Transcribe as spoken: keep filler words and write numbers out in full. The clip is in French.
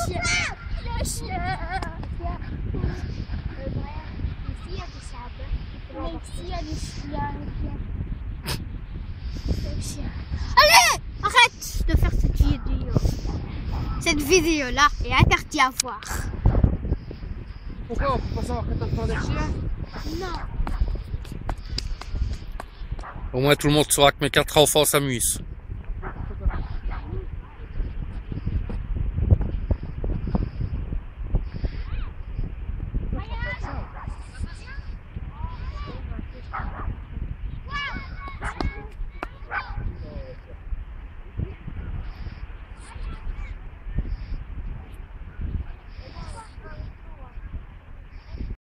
chien. Le chien. Ici, il y a des chiens. Le chien. Allez, arrête de faire cette vidéo. Cette vidéo-là est interdite à voir. Pourquoi on peut pas savoir quand t'as des chiens? Non. Au moins tout le monde saura que mes quatre enfants s'amusent.